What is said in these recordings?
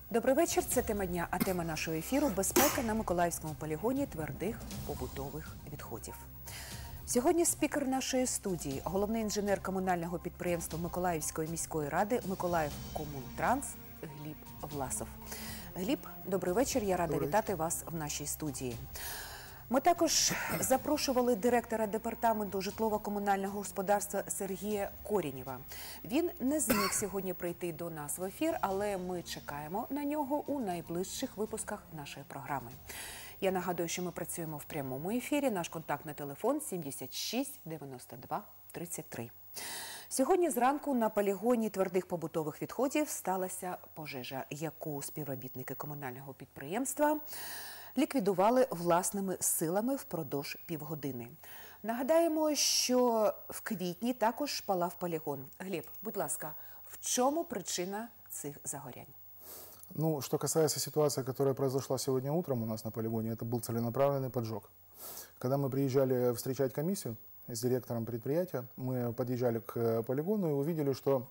Добрий вечір. Це тема дня, а тема нашого ефіру – безпека на Миколаївському полігоні твердих побутових відходів. Сьогодні спікер нашої студії, головний інженер комунального підприємства Миколаївської міської ради Миколаївкомунтранс Гліб Власов. Гліб, добрий вечір. Я рада вітати вас в нашій студії. Ми також запрошували директора департаменту житлово-комунального господарства Сергія Корінєва. Він не зміг сьогодні прийти до нас в ефір, але ми чекаємо на нього у найближчих випусках нашої програми. Я нагадую, що ми працюємо в прямому ефірі. Наш контактний телефон 76 92 33. Сьогодні зранку на полігоні твердих побутових відходів сталася пожежа, яку співробітники комунального підприємства ліквідували власними силами впродовж півгодини. Нагадаємо, що в квітні також палав полігон. Гліб, будь ласка, в чому причина цих загорянь? Ну, что касается ситуации, которая произошла сегодня утром у нас на полигоне, это был целенаправленный поджог. Когда мы приезжали встречать комиссию с директором предприятия, мы подъезжали к полигону и увидели, что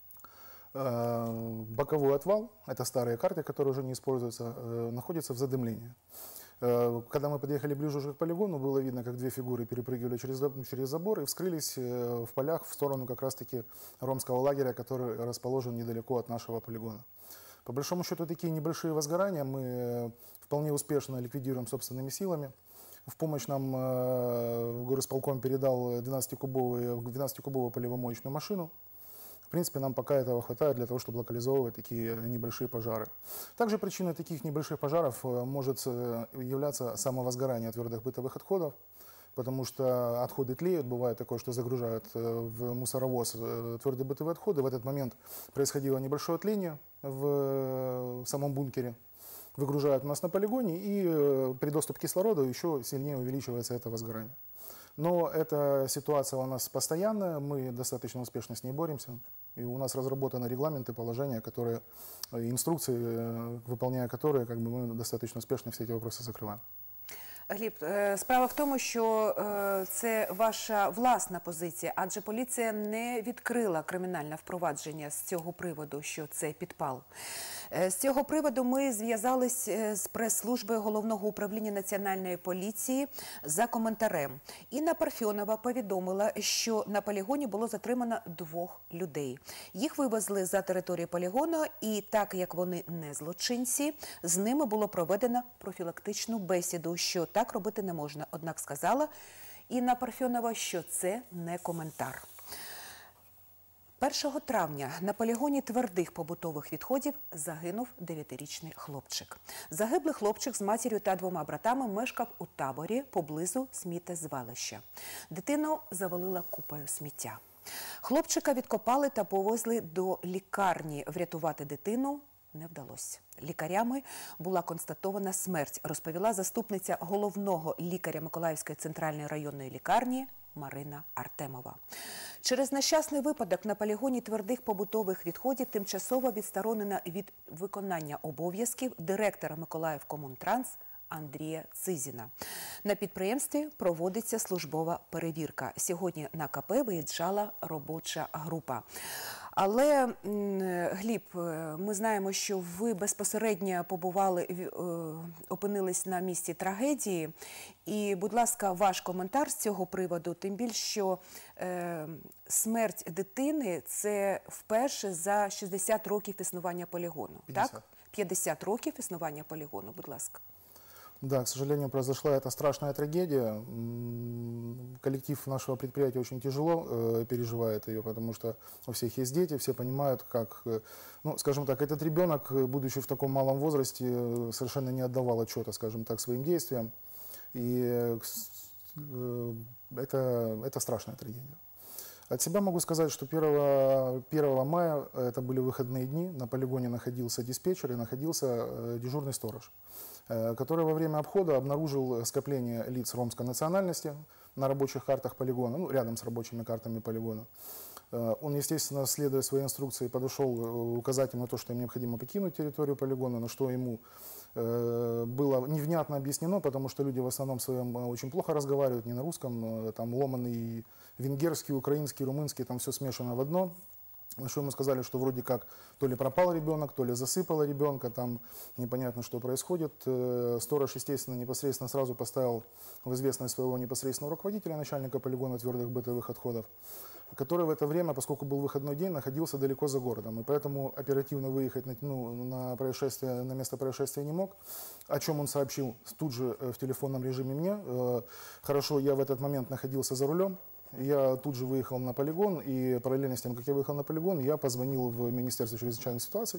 боковой отвал, это старые карты, которые уже не используются, находится в задымлении. Когда мы подъехали ближе уже к полигону, было видно, как две фигуры перепрыгивали через забор и вскрылись в полях в сторону как раз-таки ромского лагеря, который расположен недалеко от нашего полигона. По большому счету, такие небольшие возгорания мы вполне успешно ликвидируем собственными силами. В помощь нам горисполком передал 12-кубовую полевомоечную машину. В принципе, нам пока этого хватает для того, чтобы локализовывать такие небольшие пожары. Также причиной таких небольших пожаров может являться самовозгорание твердых бытовых отходов, потому что отходы тлеют. Бывает такое, что загружают в мусоровоз твердые бытовые отходы. В этот момент происходило небольшое тление в самом бункере. Выгружают у нас на полигоне, и при доступе кислорода еще сильнее увеличивается это возгорание. Но эта ситуация у нас постоянная, мы достаточно успешно с ней боремся. И у нас разработаны регламенты, положения, которые, инструкции, выполняя которые, мы достаточно успешно все эти вопросы закрываем. Гліб, справа в тому, що це ваша власна позиція, адже поліція не відкрила кримінальне впровадження з цього приводу, що це підпал. З цього приводу ми зв'язались з прес-службою Головного управління Національної поліції за коментарем. Інна Парфьонова повідомила, що на полігоні було затримано 2 людей. Їх вивезли за територію полігону, і так як вони не злочинці, з ними було проведено профілактичну бесіду, що так робити не можна. Однак сказала Інна Парфьонова, що це не коментар. 1 травня на полігоні твердих побутових відходів загинув 9-річний хлопчик. Загиблий хлопчик з матір'ю та 2 братами мешкав у таборі поблизу сміттєзвалища. Дитину завалила купою сміття. Хлопчика відкопали та повезли до лікарні. Врятувати дитину не вдалося. Лікарями була констатована смерть, розповіла заступниця головного лікаря Миколаївської центральної районної лікарні Марина Артемова. Через нещасний випадок на полігоні твердих побутових відходів тимчасово відсторонена від виконання обов'язків директора Миколаївкомунтранс Андрія Цизіна. На підприємстві проводиться службова перевірка. Сьогодні на КП виїжджала робоча група. Але, Гліб, ми знаємо, що ви безпосередньо побували, опинились на місці трагедії. І, будь ласка, ваш коментар з цього приводу, тим більше, що смерть дитини – це вперше за 60 років існування полігону. 50. Так? 50 років існування полігону, будь ласка. Да, к сожалению, произошла эта страшная трагедия. Коллектив нашего предприятия очень тяжело переживает ее, потому что у всех есть дети, все понимают, как, ну, скажем так, этот ребенок, будучи в таком малом возрасте, совершенно не отдавал отчета, скажем так, своим действиям. И это страшная трагедия. От себя могу сказать, что 1 мая, это были выходные дни, на полигоне находился диспетчер и находился дежурный сторож, который во время обхода обнаружил скопление лиц ромской национальности на рабочих картах полигона, ну, рядом с рабочими картами полигона. Он, естественно, следуя своей инструкции, подошел указать им на то, что им необходимо покинуть территорию полигона, на что ему было невнятно объяснено, потому что люди в основном своем очень плохо разговаривают, не на русском, там ломаный венгерский, украинский, румынский, там все смешано в одно. На что ему сказали, что вроде как то ли пропал ребенок, то ли засыпало ребенка, там непонятно, что происходит. Сторож, естественно, непосредственно сразу поставил в известность своего непосредственного руководителя, начальника полигона твердых бытовых отходов, который в это время, поскольку был выходной день, находился далеко за городом. И поэтому оперативно выехать на место происшествия не мог, о чем он сообщил тут же в телефонном режиме мне. Хорошо, я в этот момент находился за рулем. Я тут же выехал на полигон, и параллельно с тем, как я выехал на полигон, я позвонил в Министерство чрезвычайных ситуаций,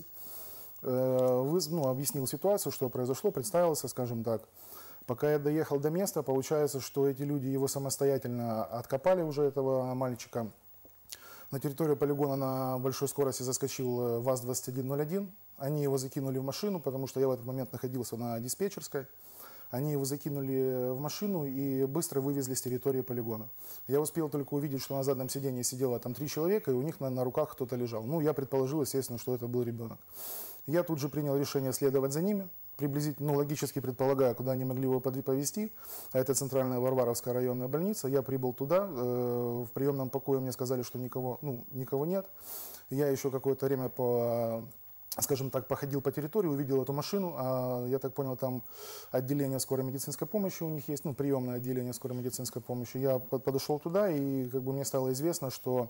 объяснил ситуацию, что произошло, представился, скажем так. Пока я доехал до места, получается, что эти люди его самостоятельно откопали уже, этого мальчика. На территорию полигона на большой скорости заскочил ВАЗ-2101. Они его закинули в машину, потому что я в этот момент находился на диспетчерской. Они его закинули в машину и быстро вывезли с территории полигона. Я успел только увидеть, что на заднем сиденье сидело там 3 человека, и у них на руках кто-то лежал. Ну, я предположил, естественно, что это был ребенок. Я тут же принял решение следовать за ними, приблизительно, логически предполагая, куда они могли его повезти. А это центральная Варваровская районная больница. Я прибыл туда, в приемном покое мне сказали, что никого нет. Я еще какое-то время скажем так, походил по территории, увидел эту машину, я так понял, там отделение скорой медицинской помощи у них есть, приемное отделение скорой медицинской помощи. Я подошел туда, и мне стало известно, что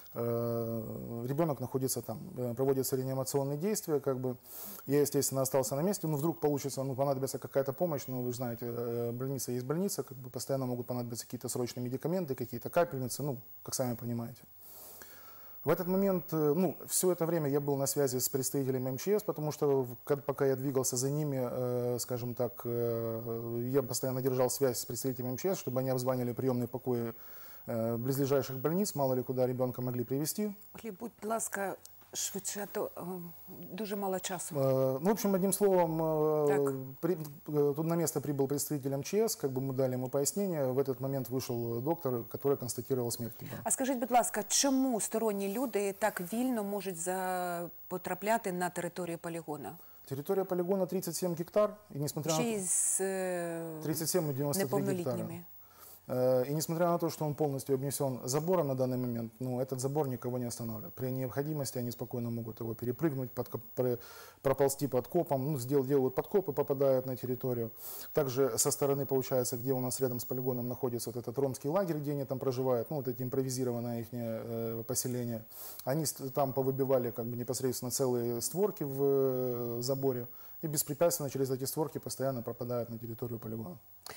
ребенок находится там, проводятся реанимационные действия, Я, естественно, остался на месте, вдруг понадобится какая-то помощь, вы знаете, больница есть больница, постоянно могут понадобиться какие-то срочные медикаменты, какие-то капельницы, как сами понимаете. В этот момент, все это время я был на связи с представителями МЧС, потому что пока я двигался за ними, скажем так, я постоянно держал связь с представителями МЧС, чтобы они обзванивали приемные покои близлежащих больниц, мало ли куда ребенка могли привезти. Будь ласка, швидше, а то дуже мало часу. В общем, одним словом, тут на место прибыл представитель МЧС, мы дали ему пояснение. В этот момент вышел доктор, который констатировал смерть. А скажіть, будь ласка, чому сторонні люди так вільно можуть потрапляти на територію полігону? Территория полигона 37 гектар, и несмотря Ще на й з 37 и 93 гектара. неповнолітніми. И несмотря на то, что он полностью обнесен забором на данный момент, этот забор никого не останавливает. При необходимости они спокойно могут его перепрыгнуть, проползти под копом, делают подкоп и попадают на территорию. Также со стороны, получается, где у нас рядом с полигоном находится этот ромский лагерь, где они там проживают, это импровизированное их поселение, они там повыбивали непосредственно целые створки в заборе и беспрепятственно через эти створки постоянно пропадают на территорию полигона.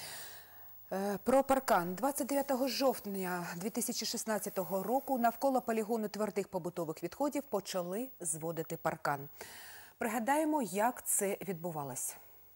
Про паркан. 29 жовтня 2016 року навколо полігону твердих побутових відходів почали зводити паркан. Пригадаємо, як це відбувалося.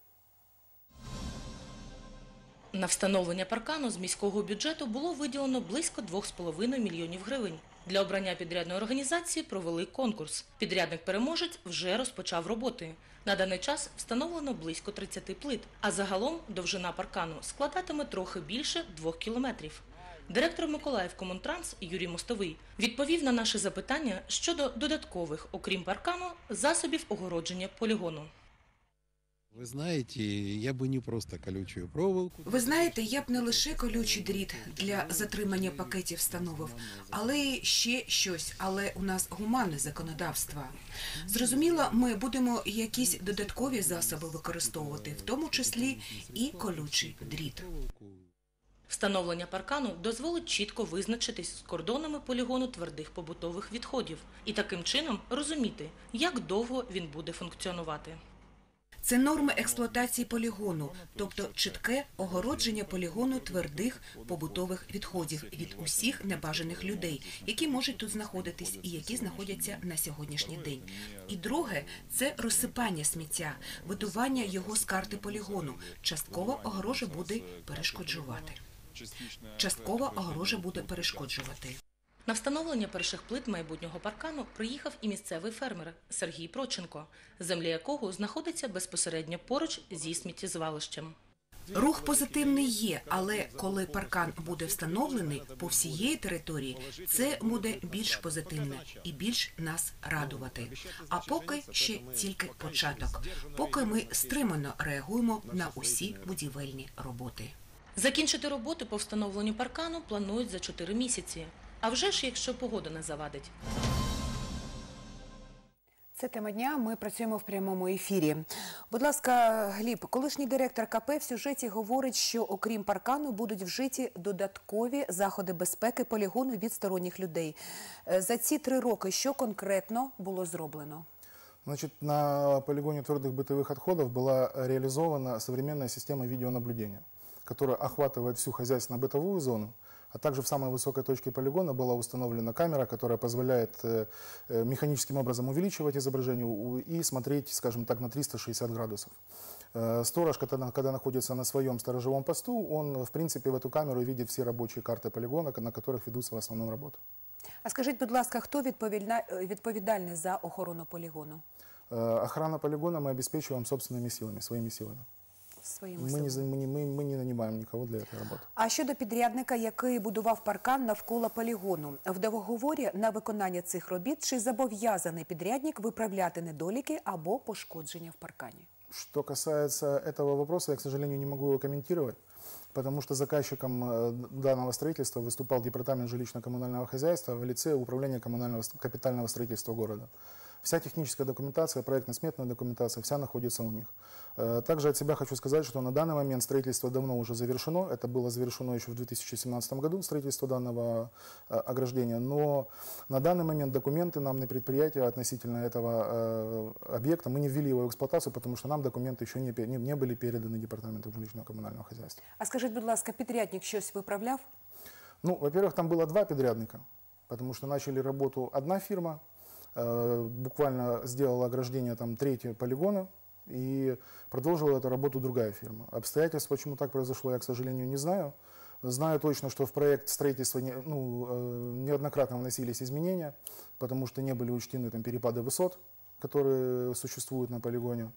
На встановлення паркану з міського бюджету було виділено близько 2,5 мільйонів гривень. Для обрання підрядної організації провели конкурс. Підрядник-переможець вже розпочав роботи. На даний час встановлено близько 30 плит, а загалом довжина паркану складатиме трохи більше 2 кілометрів. Директор Миколаївкомунтранс Юрій Мостовий відповів на наше запитання щодо додаткових, окрім паркану, засобів огородження полігону. Ви знаєте, я б не просто колючу проволоку. Ви знаєте, я б не лише колючий дріт для затримання пакетів встановив, але й ще щось. Але у нас гуманне законодавство. Зрозуміло, ми будемо якісь додаткові засоби використовувати, в тому числі і колючий дріт. Встановлення паркану дозволить чітко визначитись з кордонами полігону твердих побутових відходів і таким чином розуміти, як довго він буде функціонувати. Це норми експлуатації полігону, тобто чітке огородження полігону твердих побутових відходів від усіх небажаних людей, які можуть тут знаходитись і які знаходяться на сьогоднішній день. І друге – це розсипання сміття, видування його з карти полігону. Частково огорожа буде перешкоджувати. На встановлення перших плит майбутнього паркану приїхав і місцевий фермер Сергій Проченко, земля якого знаходиться безпосередньо поруч зі сміттєзвалищем. Рух позитивний є, але коли паркан буде встановлений по всієї території, це буде більш позитивно і більш нас радувати. А поки ще тільки початок, поки ми стримано реагуємо на усі будівельні роботи. Закінчити роботи по встановленню паркану планують за 4 місяці. А вже ж, якщо погода не завадить. Це тема дня. Ми працюємо в прямому ефірі. Будь ласка, Гліб, колишній директор КП в сюжеті говорить, що окрім паркану будуть вжиті додаткові заходи безпеки полігону від сторонніх людей. За ці 3 роки що конкретно було зроблено? Значит, на полигоне твердых бытовых отходов была реализована современная система видеонаблюдения, которая охватывает всю хозяйственно-бытовую зону, а также в самой высокой точке полигона была установлена камера, которая позволяет механическим образом увеличивать изображение и смотреть, скажем так, на 360 градусов. Сторож, когда находится на своем сторожевом посту, он, в принципе, в эту камеру видит все рабочие карты полигона, на которых ведутся в основном работы. А скажіть, будь ласка, хто відповідальний за охорону полігону? Охрана полигона мы обеспечиваем собственными силами, своими силами. Своїми Мы силами. не нанимаем никого для этой работы. А щодо підрядника, який будував паркан навколо полігону, в договорі на виконання цих робіт чи зобов'язаний підрядник виправляти недоліки або пошкодження в паркані? Что касается этого вопроса, я, к сожалению, не могу его комментировать, потому что заказчиком данного строительства выступал Департамент жилищно-коммунального хозяйства в лице Управления капитального строительства города. Вся техническая документация, проектно-сметная документация, вся находится у них. Также от себя хочу сказать, что на данный момент строительство давно уже завершено. Это было завершено еще в 2017 году, строительство данного ограждения. Но на данный момент документы нам на предприятие относительно этого объекта, мы не ввели его в эксплуатацию, потому что нам документы еще не были переданы Департаменту жилищно-коммунального хозяйства. А скажіть, будь ласка, підрядник щось виправляв? Ну, во-первых, там было 2 подрядника, потому что начали работу одна фирма, буквально сделала ограждение там 3 полигона и продолжила эту работу другая фирма. Обстоятельств, почему так произошло, я, к сожалению, не знаю. Знаю точно, что в проект строительства неоднократно вносились изменения, потому что не были учтены там перепады высот, которые существуют на полигоне.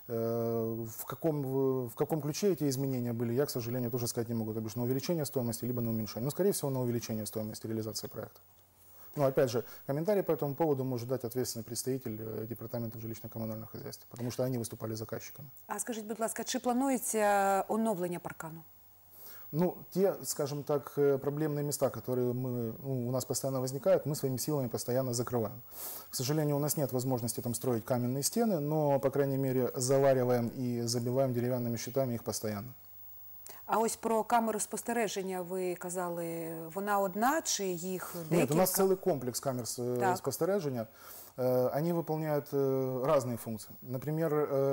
В каком ключе эти изменения были, я, к сожалению, тоже сказать не могу. То бишь на увеличение стоимости, либо на уменьшение. Но, скорее всего, на увеличение стоимости реализации проекта. Но, опять же, комментарий по этому поводу может дать ответственный представитель Департамента жилищно-коммунального хозяйства, потому что они выступали заказчиками. А скажіть, будь ласка, чи планується оновлення паркану? Ну, те, скажем так, проблемные места, которые у нас постоянно возникают, мы своими силами постоянно закрываем. К сожалению, у нас нет возможности там строить каменные стены, но, по крайней мере, завариваем и забиваем деревянными щитами их постоянно. А ось про камеру спостереження ви казали, вона одна чи їх декілька? Нет, у нас целый комплекс камер Так. спостережения. Они выполняют разные функции. Например,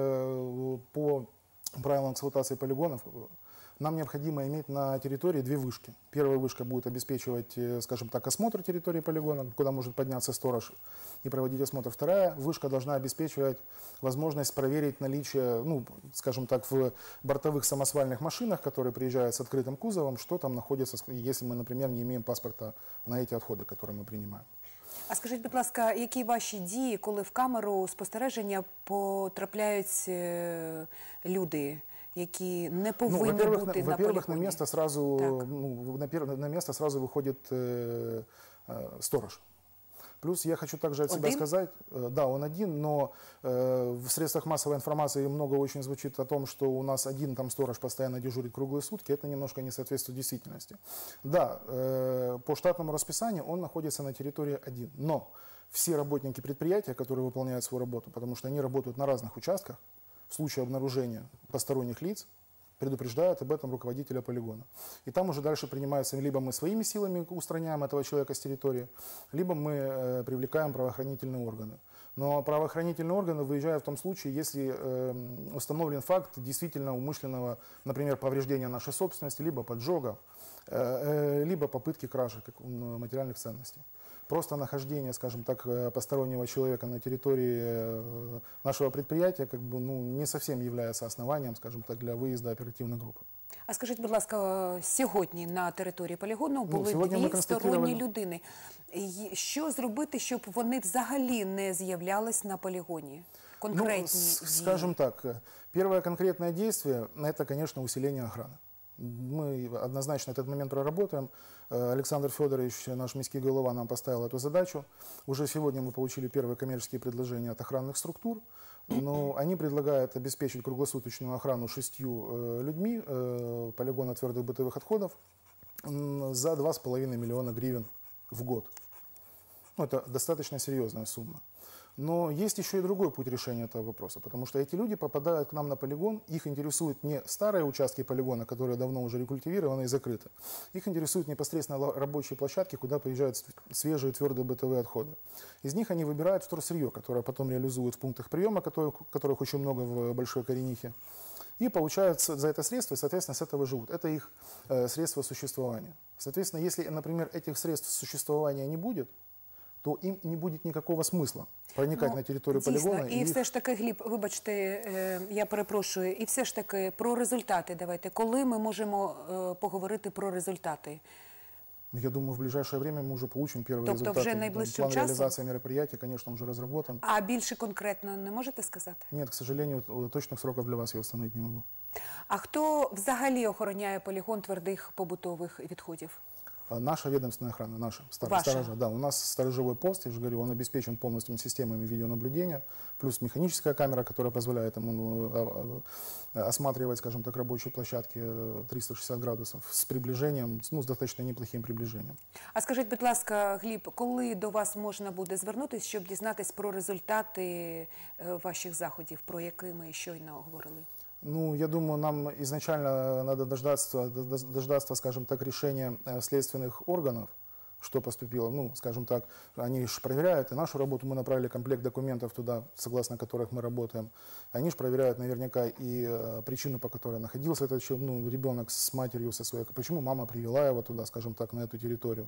по правилам эксплуатации полигонов нам необходимо иметь на территории 2 вышки. Первая вышка будет обеспечивать, скажем так, осмотр территории полигона, куда может подняться сторож и проводить осмотр. Вторая вышка должна обеспечивать возможность проверить наличие, скажем так, в бортовых самосвальных машинах, которые приезжают с открытым кузовом, что там находится, если мы, например, не имеем паспорта на эти отходы, которые мы принимаем. А скажіть, будь ласка, які ваші дії, коли в камеру спостереження потрапляють люди, які не повинні бути на полігоні? Во-первых, на место сразу, Так. на место сразу выходит сторож. Плюс я хочу также от себя сказать, да, он один, но в средствах массовой информации много очень звучит о том, что у нас один там сторож постоянно дежурит круглые сутки. Это немножко не соответствует действительности. Да, по штатному расписанию он находится на территории один, но все работники предприятия, которые выполняют свою работу, потому что они работают на разных участках, в случае обнаружения посторонних лиц, предупреждают об этом руководителя полигона. И там уже дальше принимаются, либо мы своими силами устраняем этого человека с территории, либо мы привлекаем правоохранительные органы. Но правоохранительные органы выезжают в том случае, если установлен факт действительно умышленного, например, повреждения нашей собственности, либо поджога, либо попытки кражи материальных ценностей. Просто нахождение, скажем так, постороннего человека на территории нашего предприятия не совсем является основанием, скажем так, для выезда оперативной группы. А скажіть, будь ласка, сьогодні на території полігону були сьогодні ми 2 сторонні людини. Що зробити, щоб вони взагалі не з'являлись на полігоні? Конкретні дії? Скажем так, первое конкретное действие – это, конечно, усиление охраны. Мы однозначно этот момент проработаем. Александр Федорович, наш міський голова, нам поставил эту задачу. Уже сегодня мы получили первые коммерческие предложения от охранных структур. Но они предлагают обеспечить круглосуточную охрану 6 людьми полигона твердых бытовых отходов за 2,5 миллиона гривен в год. Это достаточно серьезная сумма. Но есть еще и другой путь решения этого вопроса, потому что эти люди попадают к нам на полигон, их интересуют не старые участки полигона, которые давно уже рекультивированы и закрыты, их интересуют непосредственно рабочие площадки, куда приезжают свежие твердые бытовые отходы. Из них они выбирают вторсырье, которое потом реализуют в пунктах приема, которых очень много в Большой Коренихе, и получают за это средства, и, соответственно, с этого живут. Это их средства существования. Соответственно, если, например, этих средств существования не будет, то їм не буде ніякого смисла проникати на територію полігону. І все ж таки, Гліб, вибачте, я перепрошую, і все ж таки про результати давайте. Коли ми можемо поговорити про результати? Я думаю, в ближайшее время мы уже получим первые Тобто результаты. вже найближчим План часом? реализации мероприятий, конечно, уже разработан. А більше конкретно не можете сказати? Нет, к сожалению, точных сроков для вас я установить не могу. А хто взагалі охороняє полігон твердих побутових відходів? Наша ведомственная охрана, наша, Ваша? сторожа. Да, у нас сторожевой пост, я же говорю, он обеспечен полностью системами видеонаблюдения, плюс механическая камера, которая позволяет ему осматривать, скажем так, рабочие площадки 360 градусов с приближением, ну, с достаточно неплохим приближением. А скажіть, будь ласка, Гліб, коли до вас можна буде звернутися, щоб дізнатись про результати ваших заходів, про які ми щойно говорили? Ну, я думаю, нам изначально надо дождаться, скажем так, решения следственных органов, что поступило. Ну, скажем так, они же проверяют и нашу работу. Мы направили комплект документов туда, согласно которых мы работаем. Они же проверяют наверняка и причину, по которой находился этот ребенок с матерью, со своей. Почему мама привела его туда, скажем так, на эту территорию.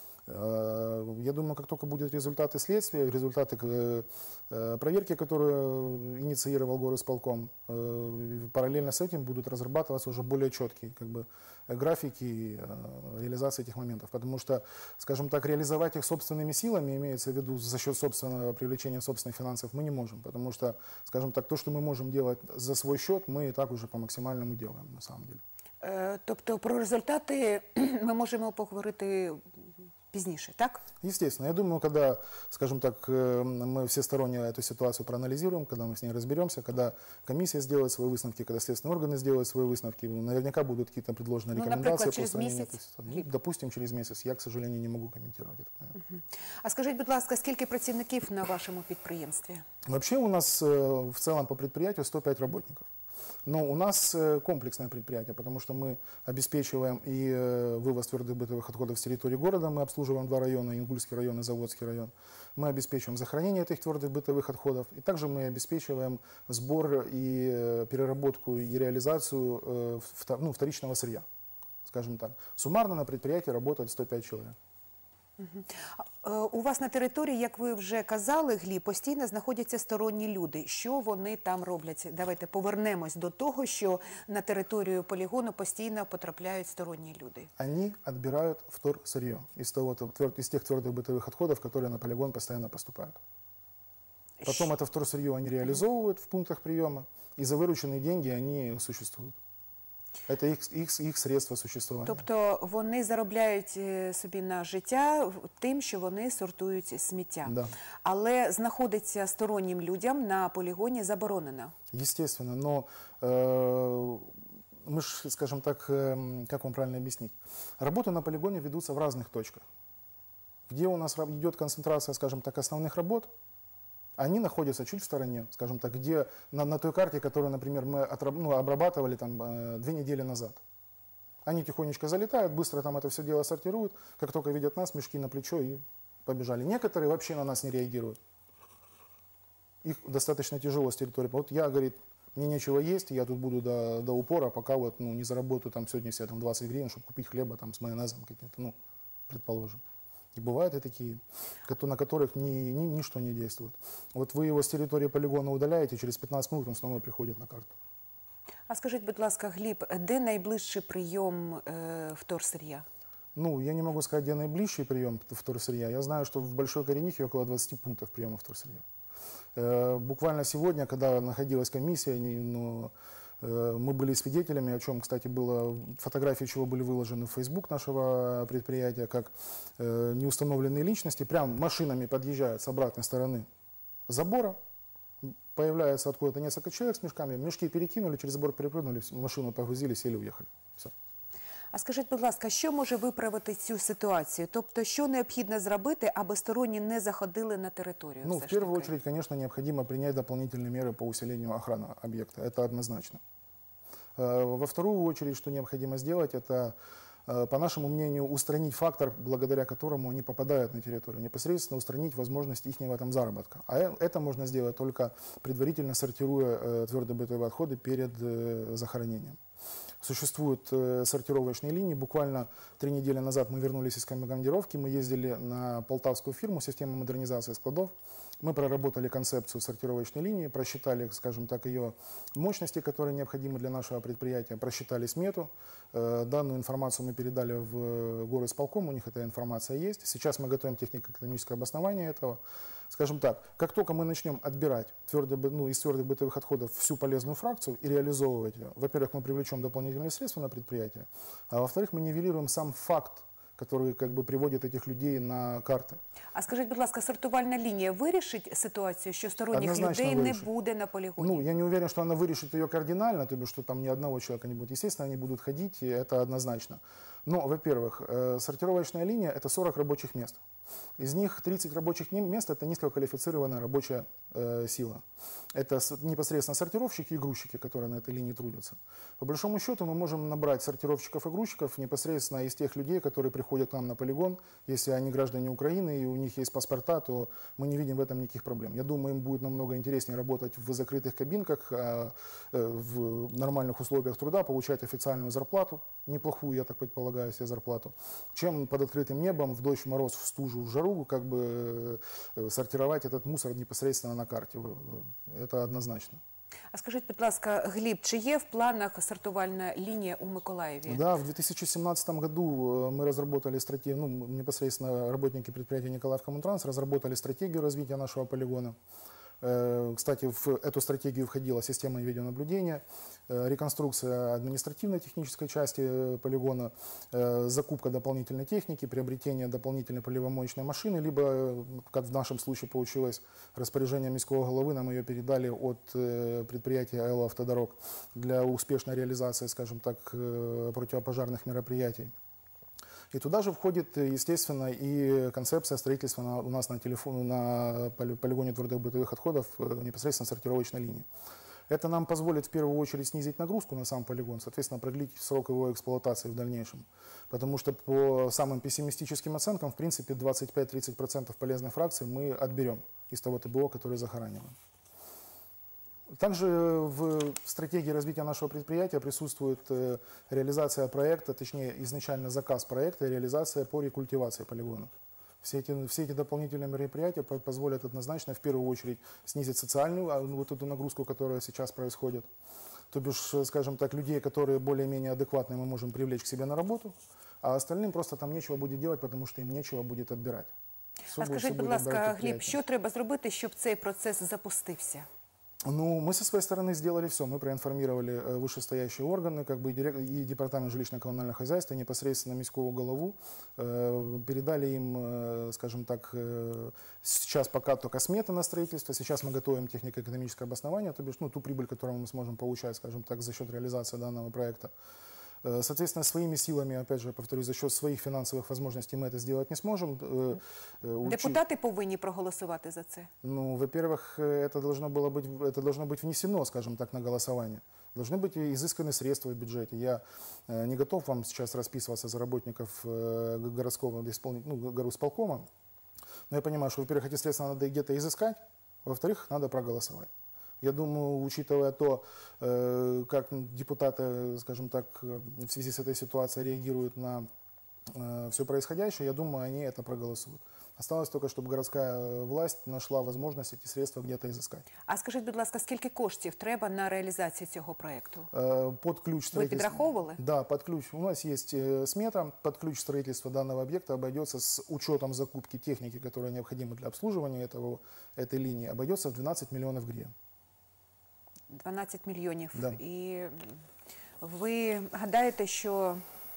Я думаю, как только будут результаты следствия, результаты проверки, которую инициировал горисполком, параллельно с этим будут разрабатываться уже более четкие графики реализации этих моментов. Потому что, скажем так, реализовать их собственными силами, имеется в виду за счет собственного привлечения собственных финансов, мы не можем. Потому что, скажем так, то, что мы можем делать за свой счет, мы и так уже по максимальному делаем на самом деле. Тобто про результати ми можемо поговорити пізніше, так? Естественно. Я думаю, когда, скажем так, мы всесторонне эту ситуацию проанализируем, когда мы с ней разберемся, когда комиссия сделает свои выставки, когда следственные органы сделают свои выставки, наверняка будут какие-то предложены рекомендации. Например, через месяц? Допустим, через месяц. Я, к сожалению, не могу комментировать это. А скажіть, будь ласка, скільки працівників на вашому підприємстві? Вообще у нас в целом по предприятию 105 работников. Но у нас комплексное предприятие, потому что мы обеспечиваем и вывоз твердых бытовых отходов с территории города, мы обслуживаем 2 района, Ингульский район и Заводский район. Мы обеспечиваем захоронение этих твердых бытовых отходов, и также мы обеспечиваем сбор и переработку и реализацию вторичного сырья, скажем так. Суммарно на предприятии работает 105 человек. У вас на території, як ви вже казали, Гліб, постійно знаходяться сторонні люди. Що вони там роблять? Давайте повернемось до того, що на територію полігону постійно потрапляють сторонні люди. Они отбирают вторсырье из тех твердых бытовых отходов, которые на полигон постоянно поступают. Потом это вторсырье они реализовывают в пунктах приема, и за вырученные деньги они существуют. Это их средства существования. Тобто вони заробляють собі на життя тим, що вони сортують сміття. Да. Але знаходиться стороннім людям на полігоні заборонено. Естественно, но мы же, скажем так, как вам правильно объяснить, работы на полигоне ведутся в разных точках. Где у нас идет концентрация, скажем так, основных работ, они находятся чуть в стороне, скажем так, где на той карте, которую, например, мы обрабатывали там 2 недели назад. Они тихонечко залетают, быстро там это все дело сортируют, как только видят нас, мешки на плечо и побежали. Некоторые вообще на нас не реагируют. Их достаточно тяжело с территории. Вот я, говорит, мне нечего есть, я тут буду до упора, пока вот не заработаю там сегодня себе там 20 гривен, чтобы купить хлеба там с майонезом каким-то, предположим. И бывают и такие, на которых ничто не действует. Вот вы его с территории полигона удаляете, через 15 минут он снова приходит на карту. А скажіть, будь ласка, Гліб, де найближчий прийом вторсырья? Я не могу сказать, где наиближший прием вторсырья. Я знаю, что в Большой Коренихе около 20 пунктов приема вторсырья. Буквально сегодня, когда находилась комиссия, мы были свидетелями, о чем, кстати, было, фотографии чего были выложены в Facebook нашего предприятия, как неустановленные личности прям машинами подъезжают с обратной стороны забора, появляется откуда-то несколько человек с мешками, мешки перекинули, через забор перепрыгнули, в машину погрузили, сели, уехали. Все. А скажіть, будь ласка, що може виправити цю ситуацію? Тобто, що необхідно зробити, аби сторонні не заходили на територію? Ну, все в ж первую таки? очередь, конечно, необходимо принять дополнительные меры по усилению охраны объекта. Это однозначно. Во вторую очередь, что необходимо сделать, это, по нашему мнению, устранить фактор, благодаря которому они попадают на территорию. Непосредственно устранить возможность их там заработка. А это можно сделать только предварительно сортируя твердые бытовые отходы перед захоронением. Существуют сортировочные линии. Буквально 3 недели назад мы вернулись из командировки. Мы ездили на полтавскую фирму «Система модернизации складов». Мы проработали концепцию сортировочной линии, просчитали, скажем так, ее мощности, которые необходимы для нашего предприятия, просчитали смету. Данную информацию мы передали в горосполком, у них эта информация есть. Сейчас мы готовим технико-экономическое обоснование этого. Скажем так, как только мы начнем отбирать из твердых бытовых отходов всю полезную фракцию и реализовывать ее, во-первых, мы привлечем дополнительные средства на предприятие, а во-вторых, мы нивелируем сам факт, который приводит этих людей на карты. А скажіть, будь ласка, сортувальна лінія вирішить ситуацію, що сторонніх Однозначно людей не вирішить. буде на полігоні? Ну, я не уверен, что она вырежет ее кардинально, то бишь, что там ни одного человека не будет. Естественно, они будут ходить, и это однозначно. Но, во-первых, сортировочная линия – это 40 рабочих мест. Из них 30 рабочих мест – это низкоквалифицированная рабочая сила. Это непосредственно сортировщики и грузчики, которые на этой линии трудятся. По большому счету мы можем набрать сортировщиков и грузчиков непосредственно из тех людей, которые приходят к нам на полигон. Если они граждане Украины и у них есть паспорта, то мы не видим в этом никаких проблем. Я думаю, им будет намного интереснее работать в закрытых кабинках, в нормальных условиях труда, получать официальную зарплату, неплохую, я так предполагаю, себе зарплату, чем под открытым небом, в дождь, в мороз, в стужу, в жару, сортировать этот мусор непосредственно на карте. Это однозначно. А скажіть, будь ласка, Гліб, чи є в планах сортувальна лінія у Миколаєві? Да, в 2017 году мы разработали стратегию, непосредственно работники предприятия Николаев Коммунтранс разработали стратегию развития нашего полигона. Кстати, в эту стратегию входила система видеонаблюдения, реконструкция административно-технической части полигона, закупка дополнительной техники, приобретение дополнительной поливомоечной машины, либо, как в нашем случае получилось, распоряжение міського головы, нам ее передали от предприятия АЭЛ «Автодорог» для успешной реализации, скажем так, противопожарных мероприятий. И туда же входит, естественно, и концепция строительства у нас на полигоне твердых бытовых отходов непосредственно сортировочной линии. Это нам позволит в первую очередь снизить нагрузку на сам полигон, соответственно, продлить срок его эксплуатации в дальнейшем. Потому что по самым пессимистическим оценкам, в принципе, 25-30% полезной фракции мы отберем из того ТБО, который захораниваем. Также в стратегии развития нашего предприятия присутствует реализация проекта, точнее изначально заказ проекта и реализация по рекультивации полигона. Все эти дополнительные мероприятия позволят однозначно в первую очередь снизить социальную вот эту нагрузку, которая сейчас происходит. То бишь, скажем так, людей, которые более-менее адекватные, мы можем привлечь к себе на работу, а остальным просто там нечего будет делать, потому что им нечего будет отбирать. А скажіть, будь ласка, Гліб, що треба зробити, щоб цей процес запустився? Ну, мы со своей стороны сделали все. Мы проинформировали вышестоящие органы, и Департамент жилищно-коммунального хозяйства, непосредственно міського голову. Передали им, скажем так, сейчас пока только смета на строительство. Сейчас мы готовим технико-экономическое обоснование, то бишь, ту прибыль, которую мы сможем получать, скажем так, за счет реализации данного проекта. Соответственно, своими силами, опять же, повторюсь, за счет своих финансовых возможностей мы это сделать не сможем. Депутати повинні проголосувати за це? Ну, во-первых, это должно быть внесено, скажем так, на голосование. Должны быть изысканы средства в бюджете. Я не готов вам сейчас расписываться за работников городского горосполкома, но я понимаю, что, во-первых, эти средства надо где-то изыскать, во-вторых, надо проголосовать. Я думаю, учитывая то, как депутаты, скажем так, в связи с этой ситуацией реагируют на все происходящее, я думаю, они это проголосуют. Осталось только, чтобы городская власть нашла возможность эти средства где-то изыскать. А скажіть, будь ласка, скільки коштів треба на реалізацію цього проєкту? Под ключ строительства. Ви підраховували? Да, под ключ. У нас есть смета. Под ключ строительства данного объекта обойдется с учетом закупки техники, которая необходима для обслуживания этой линии, обойдется в 12 миллионов гривен. 12 мільйонів. Да. І ви гадаєте, що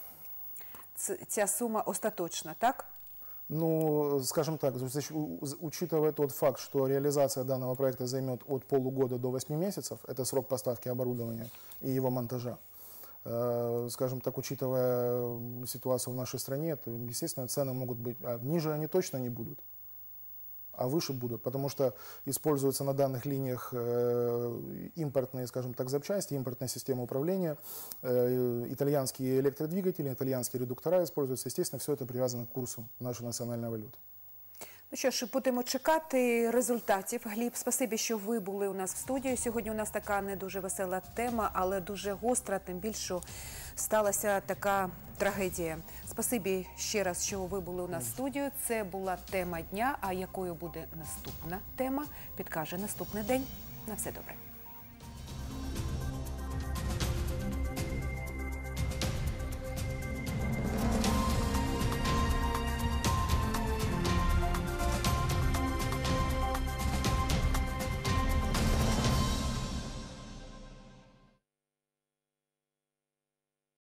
ця сума остаточна, так? Ну, скажем так, учитывая тот факт, что реализация данного проекта займет от полугода до 8 месяцев, это срок поставки оборудования и его монтажа, Скажем так, учитывая ситуацию в нашей стране, то, естественно, цены могут быть, ниже они точно не будут, а выше будут, потому что используются на данных линиях импортные, скажем так, запчасти, импортная система управления, итальянские электродвигатели, итальянские редуктора используются. Естественно, все это привязано к курсу нашей национальной валюты. Ну що ж, будемо чекати результатів. Гліб, спасибі, що ви були у нас в студії. Сьогодні у нас така не дуже весела тема, але дуже гостра, тим більше що сталася така трагедія. Спасибі ще раз, що ви були у нас в студії. Це була тема дня, а якою буде наступна тема, підкаже наступний день. На все добре.